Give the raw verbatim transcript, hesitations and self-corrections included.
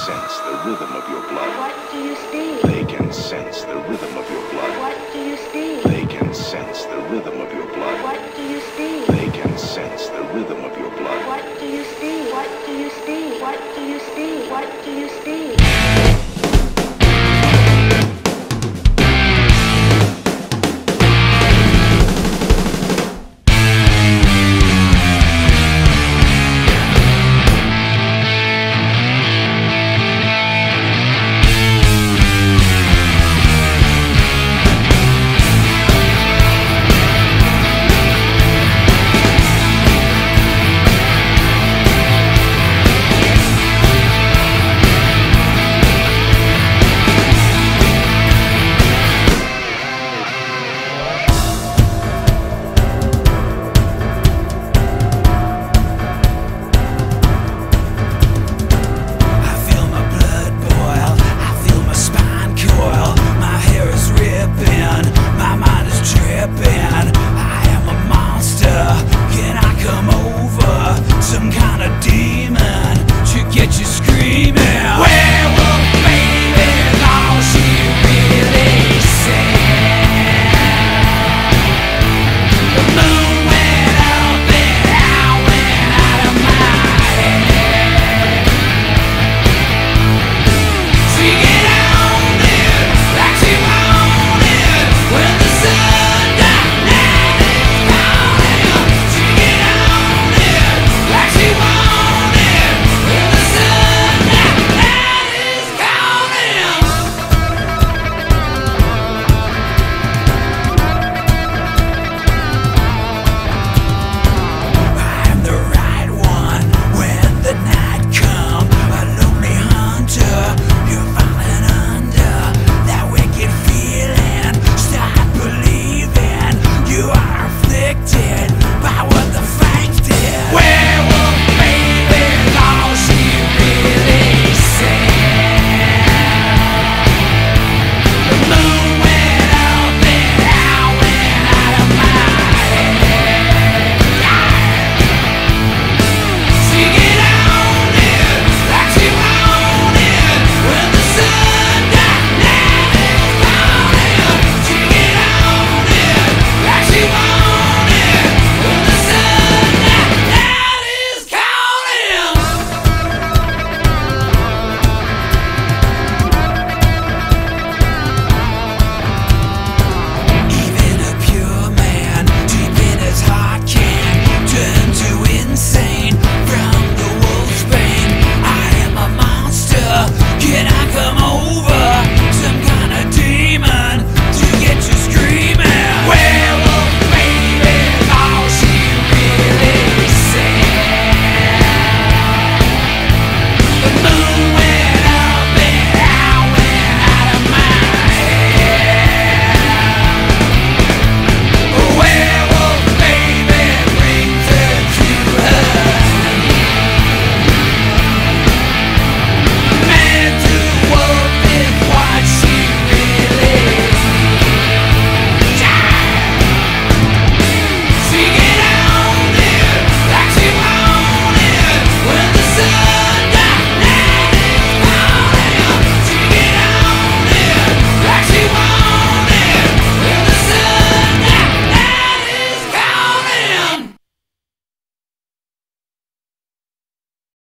sense the rhythm of your blood. What do you see? They can sense the rhythm of your blood. What do you see? They can sense the rhythm of your blood. What do you see? They can sense the rhythm of your blood. What do you see? What do you see? What do you see? What do you see?